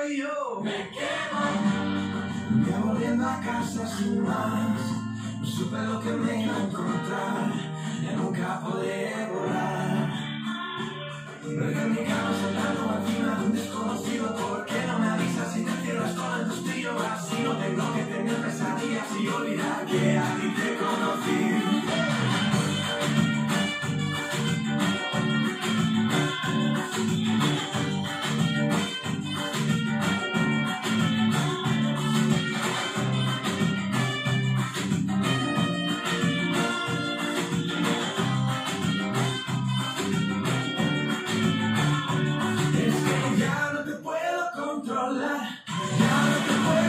y yo me quemo. Ya volviendo a casa sin más, no supe lo que me iba a encontrar, ya nunca podré volar. Pero en mi cama sentado al final de un desconocido, ¿por qué no me avisas si te cierras con el tostillo? Así no tengo que tener pesadillas y olvidar que a ti te conocí. Ya no te puedo controlar, ya no te puedo